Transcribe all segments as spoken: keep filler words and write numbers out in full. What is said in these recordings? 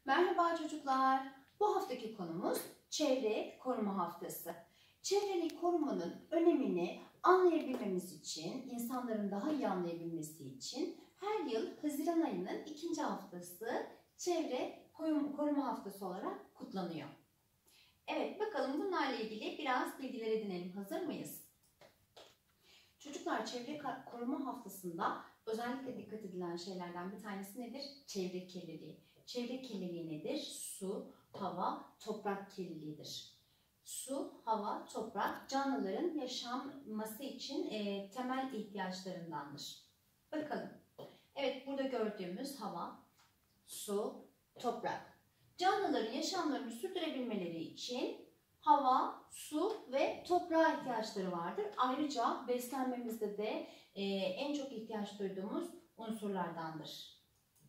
Merhaba çocuklar. Bu haftaki konumuz Çevre Koruma Haftası. Çevreyi korumanın önemini anlayabilmemiz için, insanların daha iyi anlayabilmesi için her yıl Haziran ayının ikinci haftası Çevre Koruma Haftası olarak kutlanıyor. Evet, bakalım bunlarla ilgili biraz bilgiler edinelim. Hazır mıyız? Çocuklar, Çevre Koruma Haftası'nda özellikle dikkat edilen şeylerden bir tanesi nedir? Çevre kirliliği. Çevre kirliliği nedir? Su, hava, toprak kirliliğidir. Su, hava, toprak canlıların yaşaması için e, temel ihtiyaçlarındandır. Bakalım. Evet, burada gördüğümüz hava, su, toprak. Canlıların yaşamlarını sürdürebilmeleri için hava, su ve toprağa ihtiyaçları vardır. Ayrıca beslenmemizde de e, en çok ihtiyaç duyduğumuz unsurlardandır.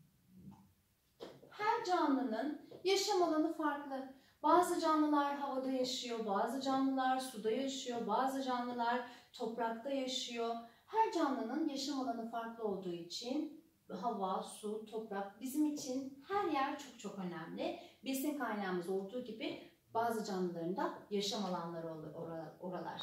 Her canlının yaşam alanı farklı. Bazı canlılar havada yaşıyor, bazı canlılar suda yaşıyor, bazı canlılar toprakta yaşıyor. Her canlının yaşam alanı farklı olduğu için hava, su, toprak bizim için her yer çok çok önemli. Besin kaynağımız olduğu gibi bazı canlıların da yaşam alanları olur oralar.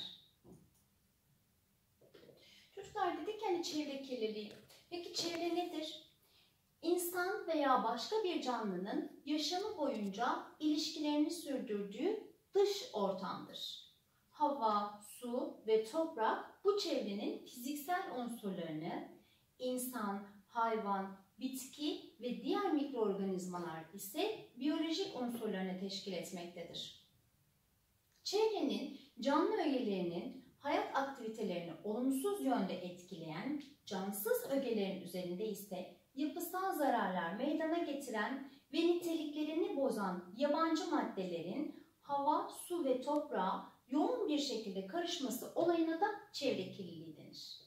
Çocuklar, dedik hani çevre kirliliği. Peki çevre nedir? İnsan veya başka bir canlının yaşamı boyunca ilişkilerini sürdürdüğü dış ortamdır. Hava, su ve toprak bu çevrenin fiziksel unsurlarını, insan, hayvan, bitki ve diğer mikroorganizmalar ise biyolojik unsurlarını teşkil etmektedir. Çevrenin canlı ögelerinin hayat aktivitelerini olumsuz yönde etkileyen cansız ögelerin üzerinde ise yapısal zararlar meydana getiren ve niteliklerini bozan yabancı maddelerin hava, su ve toprağa yoğun bir şekilde karışması olayına da çevre kirliliği denir.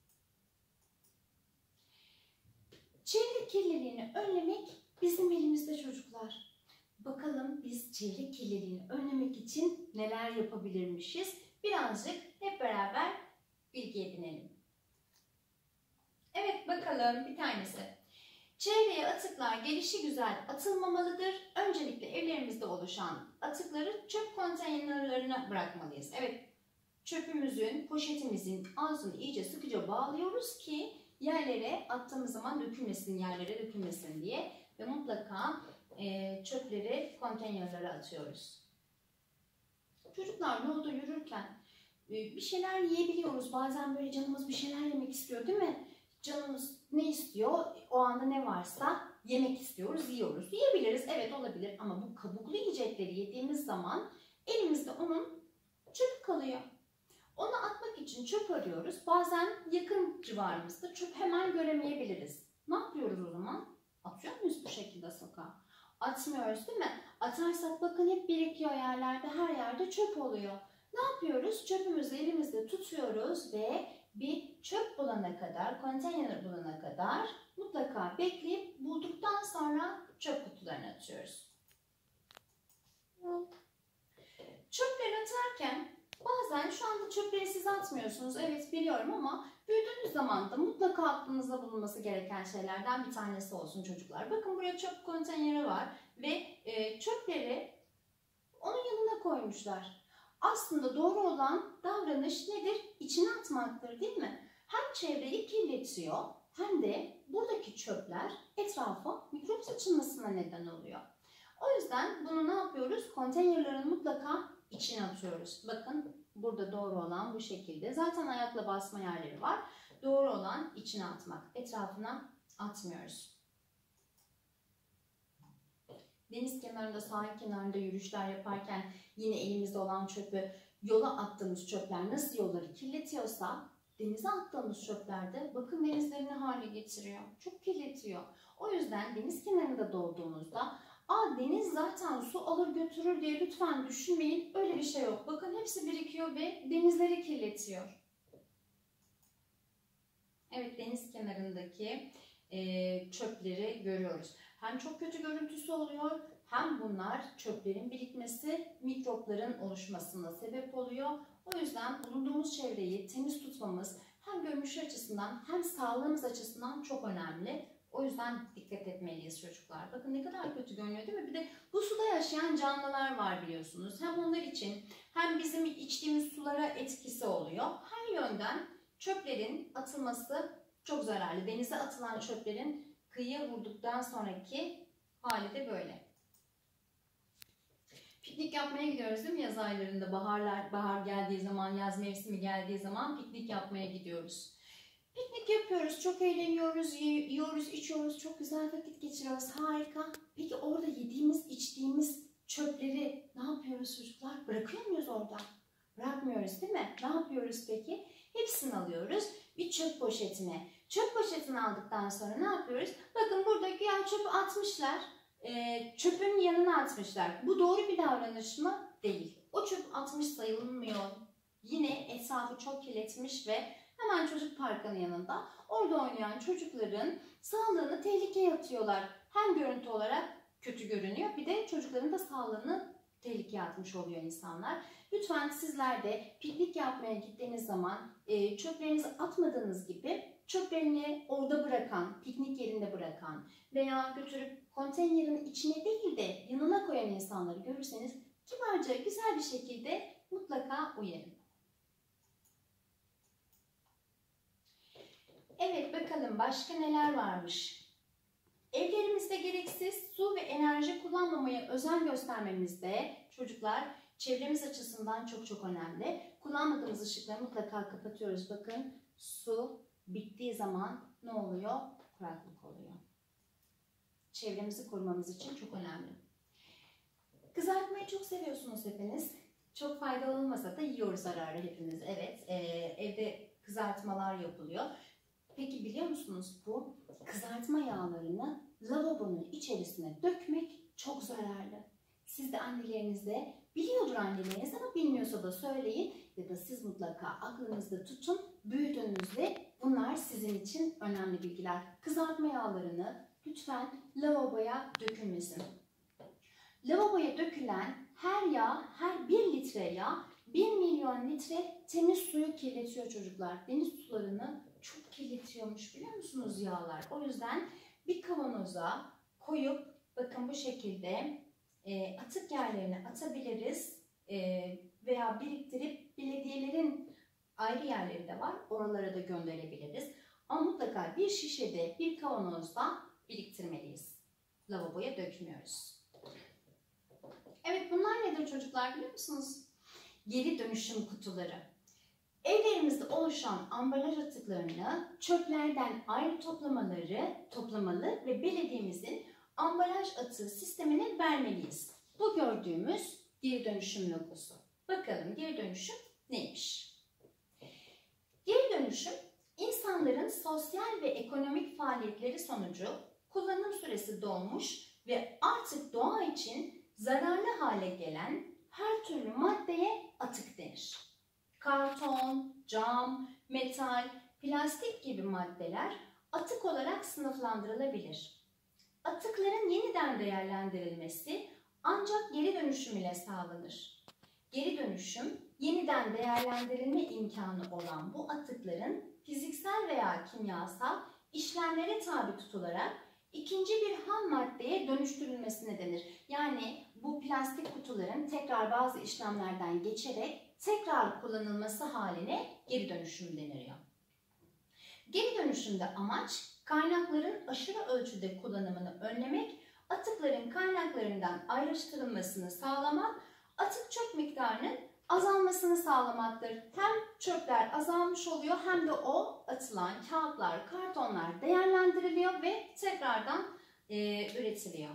Çevre kirliliğini önlemek bizim elimizde çocuklar. Bakalım biz çevre kirliliğini önlemek için neler yapabilirmişiz? Birazcık hep beraber bilgi edinelim. Evet, bakalım bir tanesi. Çevreye atıklar gelişigüzel atılmamalıdır. Öncelikle evlerimizde oluşan atıkları çöp konteynerlarına bırakmalıyız. Evet, çöpümüzün, poşetimizin ağzını iyice sıkıca bağlıyoruz ki yerlere attığımız zaman dökülmesin, yerlere dökülmesin diye ve mutlaka e, çöpleri konteynerlere atıyoruz. Çocuklar, yolda yürürken e, bir şeyler yiyebiliyoruz. Bazen böyle canımız bir şeyler yemek istiyor, değil mi? Canımız ne istiyor? O anda ne varsa yemek istiyoruz, yiyoruz. Yiyebiliriz, evet olabilir ama bu kabuklu yiyecekleri yediğimiz zaman elimizde onun çöp kalıyor. Onu atmak için çöp arıyoruz. Bazen yakın civarımızda çöp hemen göremeyebiliriz. Ne yapıyoruz o zaman? Atıyor muyuz bu şekilde sokağa? Atmıyoruz, değil mi? Atarsak bakın hep birikiyor yerlerde, her yerde çöp oluyor. Ne yapıyoruz? Çöpümüzü elimizde tutuyoruz ve bir çöp bulana kadar, konteyner bulana kadar mutlaka bekleyip bulduktan sonra çöp kutularına atıyoruz. Çöpleri atarken bazen şu anda çöpleri siz atmıyorsunuz, evet biliyorum, ama büyüdüğünüz zaman da mutlaka aklınızda bulunması gereken şeylerden bir tanesi olsun çocuklar. Bakın buraya çöp konteyneri var ve e, çöpleri onun yanına koymuşlar. Aslında doğru olan davranış nedir? İçine atmaktır, değil mi? Hem çevreyi kirletiyor hem de buradaki çöpler etrafa mikrop saçılmasına neden oluyor. O yüzden bunu ne yapıyoruz? Konteynerlerin mutlaka içine atıyoruz. Bakın burada doğru olan bu şekilde. Zaten ayakla basma yerleri var. Doğru olan içine atmak. Etrafına atmıyoruz. Deniz kenarında, sahil kenarında yürüyüşler yaparken yine elimizde olan çöpü yola attığımız çöpler nasıl yolları kirletiyorsa denize attığımız çöpler de bakın denizleri ne hale getiriyor. Çok kirletiyor. O yüzden deniz kenarında doğduğumuzda aa deniz zaten su alır götürür diye lütfen düşünmeyin. Öyle bir şey yok. Bakın hepsi birikiyor ve denizleri kirletiyor. Evet, deniz kenarındaki e, çöpleri görüyoruz. Hem çok kötü görüntüsü oluyor, hem bunlar çöplerin birikmesi, mikropların oluşmasına sebep oluyor. O yüzden bulunduğumuz çevreyi temiz tutmamız hem görünüş açısından hem sağlığımız açısından çok önemli. O yüzden dikkat etmeliyiz çocuklar. Bakın ne kadar kötü görünüyor değil mi? Bir de bu suda yaşayan canlılar var biliyorsunuz. Hem onlar için hem bizim içtiğimiz sulara etkisi oluyor. Her yönden çöplerin atılması çok zararlı. Denize atılan çöplerin kıyıya vurduktan sonraki hali de böyle. Piknik yapmaya gidiyoruz değil mi yaz aylarında? Baharlar, bahar geldiği zaman, yaz mevsimi geldiği zaman piknik yapmaya gidiyoruz. Piknik yapıyoruz, çok eğleniyoruz, yiyoruz, içiyoruz, çok güzel vakit geçiriyoruz, harika. Peki orada yediğimiz, içtiğimiz çöpleri ne yapıyoruz çocuklar? Bırakıyor muyuz orada? Bırakmıyoruz değil mi? Ne yapıyoruz peki? Hepsini alıyoruz bir çöp poşetine. Çöp poşetini aldıktan sonra ne yapıyoruz? Bakın burada güya çöpü atmışlar, e, çöpün yanına atmışlar. Bu doğru bir davranış mı? Değil. O çöp atmış sayılmıyor. Yine etrafı çok kirletmiş ve hemen çocuk parkının yanında orada oynayan çocukların sağlığını tehlikeye atıyorlar. Hem görüntü olarak kötü görünüyor, bir de çocukların da sağlığını tehlikeye atmış oluyor insanlar. Lütfen sizler de piknik yapmaya gittiğiniz zaman e, çöplerinizi atmadığınız gibi çöplerini orada bırakan, piknik yerinde bırakan veya götürüp konteynerin içine değil de yanına koyan insanları görürseniz kibarca, güzel bir şekilde mutlaka uyarın. Evet, bakalım başka neler varmış. Evlerimizde gereksiz su ve enerji kullanmamaya özen göstermemizde çocuklar çevremiz açısından çok çok önemli. Kullanmadığımız ışıkları mutlaka kapatıyoruz. Bakın su bittiği zaman ne oluyor? Kuraklık oluyor. Çevremizi korumamız için çok önemli. Kızartmayı çok seviyorsunuz hepiniz. Çok faydalı olmasa da yiyoruz ara ara hepimiz. Evet, e, evde kızartmalar yapılıyor. Peki biliyor musunuz bu kızartma yağlarını lavabonun içerisine dökmek çok zararlı. Siz de annelerinizde, biliyordur anneleriniz ama bilmiyorsa da söyleyin ya da siz mutlaka aklınızda tutun, büyüdüğünüzde bunlar sizin için önemli bilgiler. Kızartma yağlarını lütfen lavaboya dökülmesin. Lavaboya dökülen her yağ, her bir litre yağ bir milyon litre temiz suyu kirletiyor çocuklar. Deniz sularını çok kirletiyormuş biliyor musunuz yağlar? O yüzden bir kavanoza koyup bakın bu şekilde e, atık yerlerine atabiliriz e, veya biriktirip belediyelerin ayrı yerleri de var. Oralara da gönderebiliriz. Ama mutlaka bir şişede, bir kavanozda biriktirmeliyiz. Lavaboya dökmüyoruz. Evet, bunlar nedir çocuklar biliyor musunuz? Geri dönüşüm kutuları. Evlerimizde oluşan ambalaj atıklarını çöplerden ayrı toplamaları, toplamalı ve belediyemizin ambalaj atığı sistemine vermeliyiz. Bu gördüğümüz geri dönüşüm logosu. Bakalım geri dönüşüm neymiş? Geri dönüşüm, insanların sosyal ve ekonomik faaliyetleri sonucu kullanım süresi dolmuş ve artık doğa için zararlı hale gelen her türlü maddeye atık denir. Karton, cam, metal, plastik gibi maddeler atık olarak sınıflandırılabilir. Atıkların yeniden değerlendirilmesi ancak geri dönüşüm ile sağlanır. Geri dönüşüm, yeniden değerlendirilme imkanı olan bu atıkların fiziksel veya kimyasal işlemlere tabi tutularak ikinci bir ham maddeye dönüştürülmesine denir. Yani bu plastik kutuların tekrar bazı işlemlerden geçerek tekrar kullanılması haline geri dönüşüm deniliyor. Geri dönüşümde amaç kaynakların aşırı ölçüde kullanımını önlemek, atıkların kaynaklarından ayrıştırılmasını sağlamak, atık çöp miktarının azalmasını sağlamaktır. Hem çöpler azalmış oluyor hem de o atılan kağıtlar, kartonlar değerlendiriliyor ve tekrardan e, üretiliyor.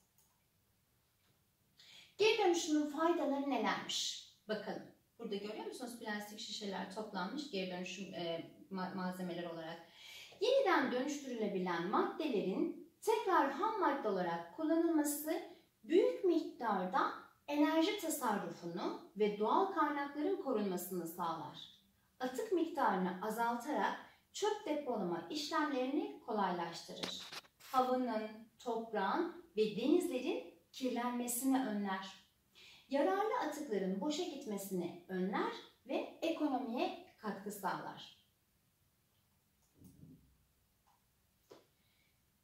Geri dönüşümün faydaları nelermiş? Bakalım. Burada görüyor musunuz? Plastik şişeler toplanmış geri dönüşüm e, malzemeler olarak. Yeniden dönüştürülebilen maddelerin tekrar ham madde olarak kullanılması büyük miktarda enerji tasarrufunu ve doğal kaynakların korunmasını sağlar. Atık miktarını azaltarak çöp depolama işlemlerini kolaylaştırır. Havanın, toprağın ve denizlerin kirlenmesini önler. Yararlı atıkların boşa gitmesini önler ve ekonomiye katkı sağlar.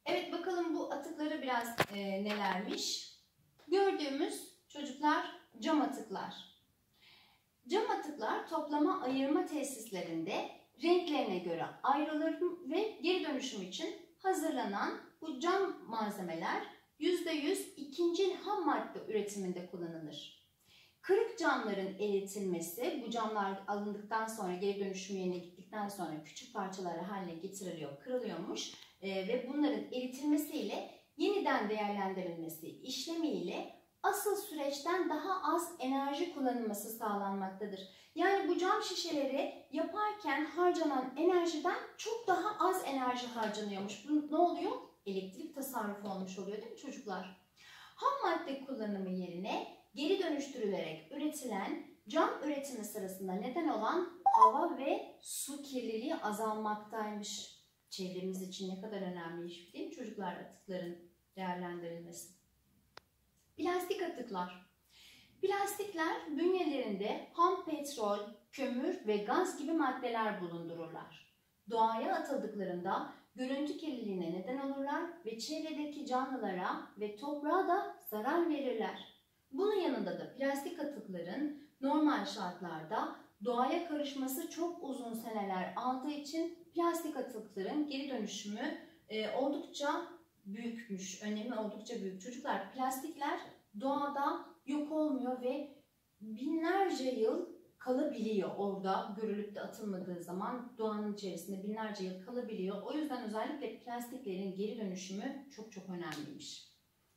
Bakalım bu atıkları biraz e, nelermiş. Gördüğümüz çocuklar cam atıklar. Cam atıklar toplama ayırma tesislerinde renklerine göre ayrılır ve geri dönüşüm için hazırlanan bu cam malzemeler yüzde yüz ikinci ham madde üretiminde kullanılır. Kırık camların eritilmesi, bu camlar alındıktan sonra geri dönüşüm yerine gittikten sonra küçük parçalar haline getiriliyor, kırılıyormuş e, ve bunların eritilmesiyle yeniden değerlendirilmesi işlemiyle asıl süreçten daha az enerji kullanılması sağlanmaktadır. Yani bu cam şişeleri yaparken harcanan enerjiden çok daha az enerji harcanıyormuş. Bu ne oluyor? Elektrik tasarrufu olmuş oluyor değil mi çocuklar? Ham madde kullanımı yerine geri dönüştürülerek üretilen cam üretimi sırasında neden olan hava ve su kirliliği azalmaktaymış. Çevremiz için ne kadar önemliymiş değil mi çocuklar, atıkların değerlendirilmesi. Plastik atıklar. Plastikler bünyelerinde ham petrol, kömür ve gaz gibi maddeler bulundururlar. Doğaya atıldıklarında görüntü kirliliğine neden olurlar ve çevredeki canlılara ve toprağa da zarar verirler. Bunun yanında da plastik atıkların normal şartlarda doğaya karışması çok uzun seneler aldığı için plastik atıkların geri dönüşümü e, oldukça büyükmüş, önemi oldukça büyük. Çocuklar, plastikler doğada yok olmuyor ve binlerce yıl kalabiliyor orada, görülüp de atılmadığı zaman doğanın içerisinde binlerce yıl kalabiliyor. O yüzden özellikle plastiklerin geri dönüşümü çok çok önemliymiş.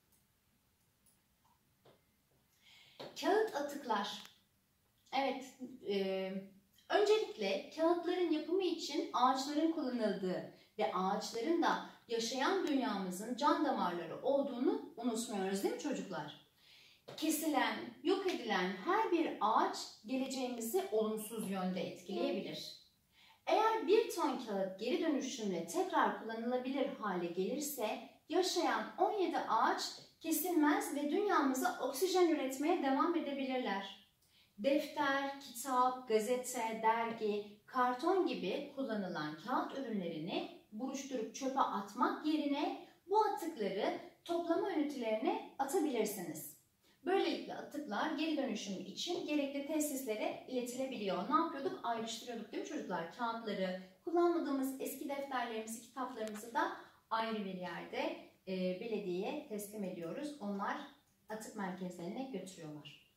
Kağıt atıklar. Evet, e, öncelikle kağıtların yapımı için ağaçların kullanıldığı ve ağaçların da yaşayan dünyamızın can damarları olduğunu unutmuyoruz değil mi çocuklar? Kesilen, yok edilen her bir ağaç geleceğimizi olumsuz yönde etkileyebilir. Eğer bir ton kağıt geri dönüşümle tekrar kullanılabilir hale gelirse yaşayan on yedi ağaç kesilmez ve dünyamıza oksijen üretmeye devam edebilirler. Defter, kitap, gazete, dergi, karton gibi kullanılan kağıt ürünlerini buruşturup çöpe atmak yerine bu atıkları toplama ünitelerine atabilirsiniz. Böylelikle atıklar geri dönüşümü için gerekli tesislere iletilebiliyor. Ne yapıyorduk? Ayrıştırıyorduk değil mi çocuklar? Kağıtları, kullanmadığımız eski defterlerimizi, kitaplarımızı da ayrı bir yerde e, belediyeye teslim ediyoruz. Onlar atık merkezlerine götürüyorlar.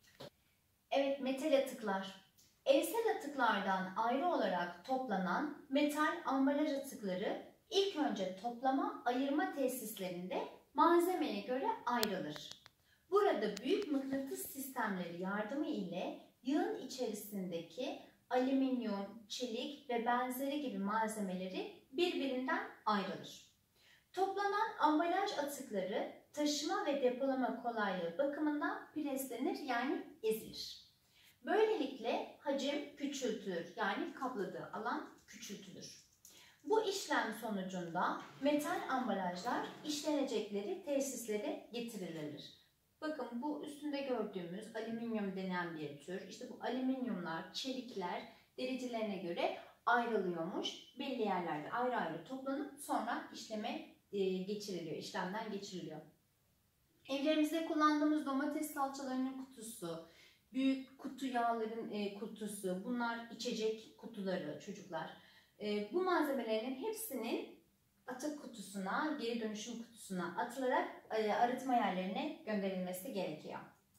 Evet, metal atıklar. Evsel atıklardan ayrı olarak toplanan metal ambalaj atıkları ilk önce toplama ayırma tesislerinde malzemeye göre ayrılır. Burada büyük mıknatıs sistemleri yardımı ile yığın içerisindeki alüminyum, çelik ve benzeri gibi malzemeleri birbirinden ayrılır. Toplanan ambalaj atıkları taşıma ve depolama kolaylığı bakımından preslenir, yani ezilir. Böylelikle hacim küçültülür, yani kapladığı alan küçültülür. Bu işlem sonucunda metal ambalajlar işlenecekleri tesislere getirilir. Bakın bu üstünde gördüğümüz alüminyum denen bir tür. İşte bu alüminyumlar, çelikler derecelerine göre ayrılıyormuş. Belli yerlerde ayrı ayrı toplanıp sonra işleme geçiriliyor, işlemden geçiriliyor. Evlerimizde kullandığımız domates salçalarının kutusu, büyük kutu yağların kutusu, bunlar içecek kutuları çocuklar. Bu malzemelerin hepsinin atık kutusuna, geri dönüşüm kutusuna atılarak arıtma yerlerine gönderilmesi gerekiyor.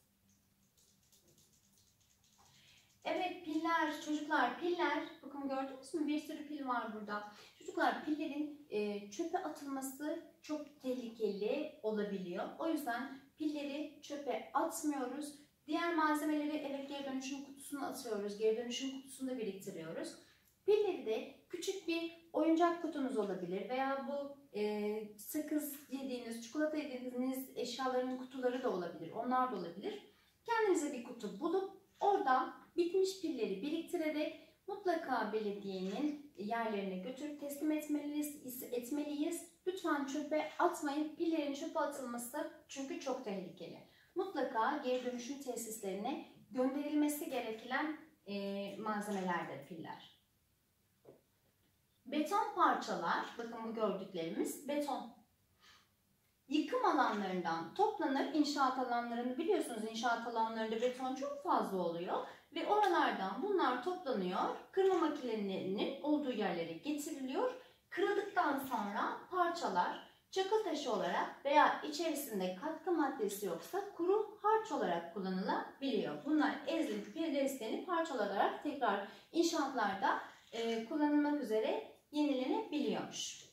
Evet, piller çocuklar, piller, bakın gördünüz mü, bir sürü pil var burada. Çocuklar, pillerin e, çöpe atılması çok tehlikeli olabiliyor. O yüzden pilleri çöpe atmıyoruz. Diğer malzemeleri evet geri dönüşüm kutusuna atıyoruz, geri dönüşüm kutusunda biriktiriyoruz. Pilleri de küçük bir oyuncak kutunuz olabilir veya bu e, sakız yediğiniz, çikolata yediğiniz eşyaların kutuları da olabilir, onlar da olabilir. Kendinize bir kutu bulup orada bitmiş pilleri biriktirerek mutlaka belediyenin yerlerine götürüp teslim etmeliyiz. etmeliyiz. Lütfen çöpe atmayın. Pillerin çöpe atılması çünkü çok tehlikeli. Mutlaka geri dönüşüm tesislerine gönderilmesi gereken e, malzemelerdir piller. Beton parçalar, bakın bu gördüklerimiz beton. yıkım alanlarından toplanır. İnşaat alanlarını biliyorsunuz, inşaat alanlarında beton çok fazla oluyor. Ve oralardan bunlar toplanıyor. Kırma makinelerinin olduğu yerlere getiriliyor. Kırıldıktan sonra parçalar çakıl taşı olarak veya içerisinde katkı maddesi yoksa kuru harç olarak kullanılabiliyor. Bunlar ezilip birleştirilip parçalar olarak tekrar inşaatlarda e, kullanılmak üzere yenilenebiliyormuş.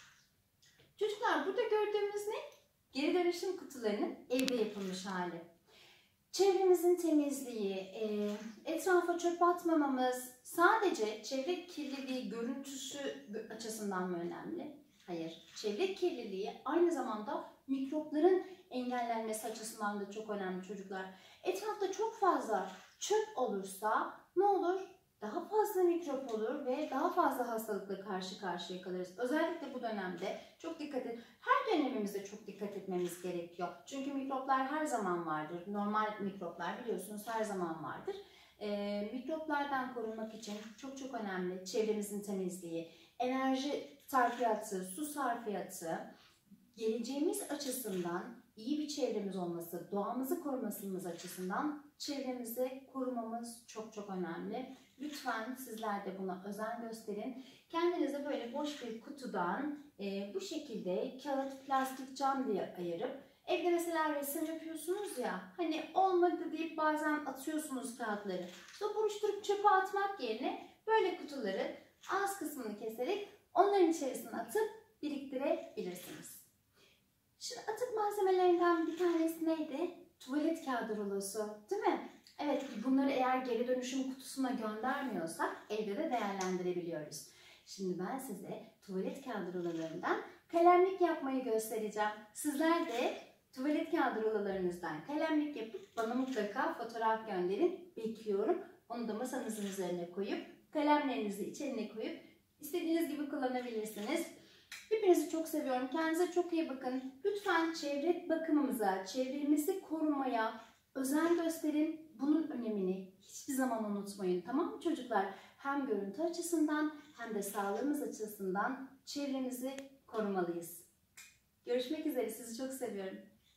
Çocuklar, burada gördüğümüz ne? Geri dönüşüm kutularının evde yapılmış hali. Çevremizin temizliği, e, etrafa çöp atmamamız sadece çevre kirliliği görüntüsü açısından mı önemli? Hayır. Çevre kirliliği aynı zamanda mikropların engellenmesi açısından da çok önemli çocuklar. Etrafta çok fazla çöp olursa ne olur? Daha fazla mikrop olur ve daha fazla hastalıkla karşı karşıya kalırız. Özellikle bu dönemde çok dikkat et. Her dönemimizde çok dikkat etmemiz gerekiyor. Çünkü mikroplar her zaman vardır. Normal mikroplar biliyorsunuz her zaman vardır. Ee, mikroplardan korunmak için çok çok önemli çevremizin temizliği, enerji sarfiyatı, su sarfiyatı, geleceğimiz açısından iyi bir çevremiz olması, doğamızı korumasımız açısından çevremizi korumamız çok çok önemli. Lütfen sizler de buna özen gösterin. Kendinize böyle boş bir kutudan e, bu şekilde kağıt, plastik, cam diye ayırıp evde mesela resim yapıyorsunuz ya, hani olmadı deyip bazen atıyorsunuz kağıtları. Sonra buruşturup çöpe atmak yerine böyle kutuları ağız kısmını keserek onların içerisine atıp biriktirebilirsiniz. Şimdi atık malzemelerinden bir tanesi neydi? Tuvalet kağıdı rulosu, değil mi? Evet, bunları eğer geri dönüşüm kutusuna göndermiyorsak evde de değerlendirebiliyoruz. Şimdi ben size tuvalet kağıdı rulolarından kalemlik yapmayı göstereceğim. Sizler de tuvalet kağıdı rulolarınızdan kalemlik yapıp bana mutlaka fotoğraf gönderin. Bekliyorum. Onu da masanızın üzerine koyup kalemlerinizi içine koyup istediğiniz gibi kullanabilirsiniz. Hepinizi çok seviyorum. Kendinize çok iyi bakın. Lütfen çevre bakımımıza, çevremizi korumaya özen gösterin. Bunun önemini hiçbir zaman unutmayın. Tamam mı çocuklar? Hem görüntü açısından hem de sağlığımız açısından çevremizi korumalıyız. Görüşmek üzere. Sizi çok seviyorum.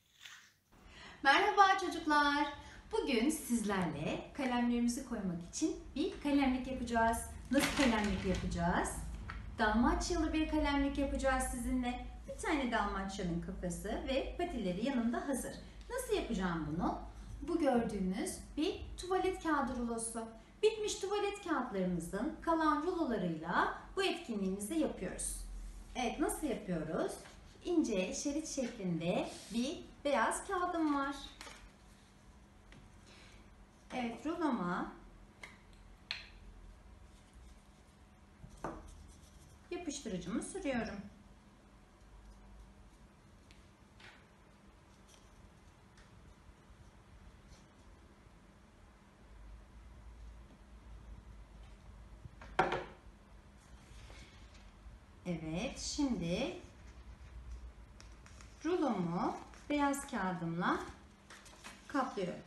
Merhaba çocuklar. Bugün sizlerle kalemlerimizi koymak için bir kalemlik yapacağız. Nasıl kalemlik yapacağız? Dalmaçyalı bir kalemlik yapacağız sizinle. Bir tane dalmaçyanın kafası ve patileri yanında hazır. Nasıl yapacağım bunu? Bu gördüğünüz bir tuvalet kağıdı rulosu. Bitmiş tuvalet kağıtlarımızın kalan rulolarıyla bu etkinliğimizi yapıyoruz. Evet, nasıl yapıyoruz? İnce şerit şeklinde bir beyaz kağıdım var. Evet, ruloma yapıştırıcımı sürüyorum. Evet, şimdi rulomu beyaz kağıdımla kaplıyorum.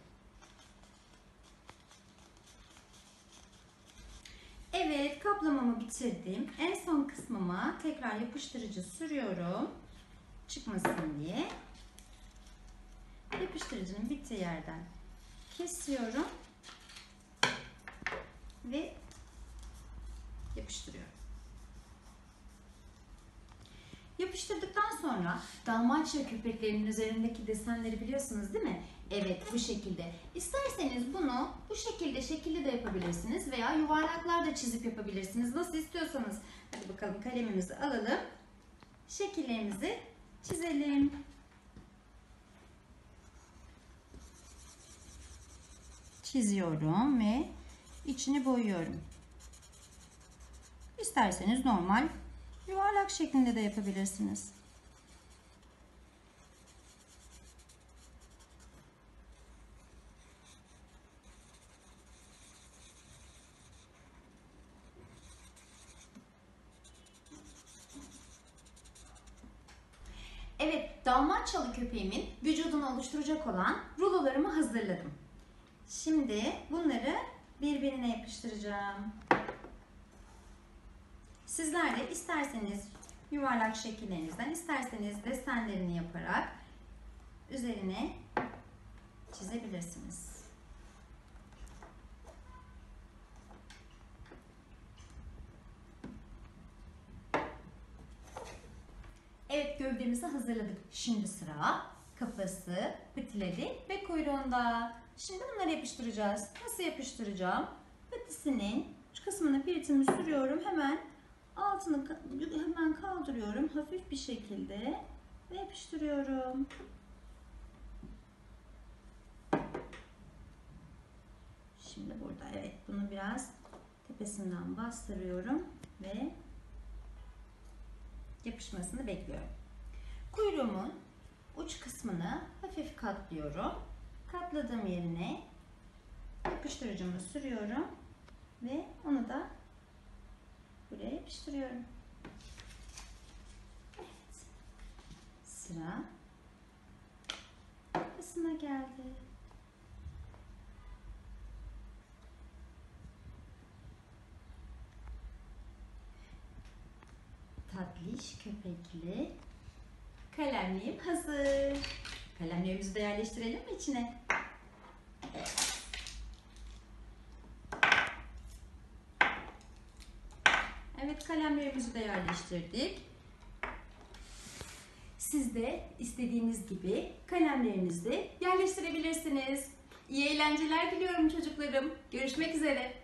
Evet, kaplamamı bitirdim. En son kısmıma tekrar yapıştırıcı sürüyorum. Çıkmasın diye. Yapıştırıcının bittiği yerden kesiyorum ve yapıştırıyorum. Yapıştırdıktan sonra Dalmaçya köpeklerinin üzerindeki desenleri biliyorsunuz değil mi? Evet, bu şekilde. İsterseniz bunu bu şekilde şekilli de yapabilirsiniz veya yuvarlaklar da çizip yapabilirsiniz. Nasıl istiyorsanız. Hadi bakalım, kalemimizi alalım. Şekillerimizi çizelim. Çiziyorum ve içini boyuyorum. İsterseniz normal yuvarlak şeklinde de yapabilirsiniz. Evet, Dalmaçyalı köpeğimin vücudunu oluşturacak olan rulolarımı hazırladım. Şimdi bunları birbirine yapıştıracağım. Sizler de isterseniz yuvarlak şekillerinizden isterseniz desenlerini yaparak üzerine çizebilirsiniz. Evet, gövdemizi hazırladık. Şimdi sıra kafası, patileri ve kuyruğunda. Şimdi bunları yapıştıracağız. Nasıl yapıştıracağım? Patisinin uç kısmına piritimi sürüyorum. Hemen altını hemen kaldırıyorum. Hafif bir şekilde ve yapıştırıyorum. Şimdi burada evet bunu biraz tepesinden bastırıyorum ve yapışmasını bekliyorum. Kuyruğumun uç kısmını hafif katlıyorum. Katladığım yerine yapıştırıcımı sürüyorum ve onu da buraya yapıştırıyorum. Evet. Sıra kafasına geldi. Tatlış köpekli kalemliğim hazır. Kalemlerimizi de yerleştirelim mi içine? Evet. Evet, kalemlerimizi de yerleştirdik. Siz de istediğiniz gibi kalemlerinizi yerleştirebilirsiniz. İyi eğlenceler diliyorum çocuklarım. Görüşmek üzere.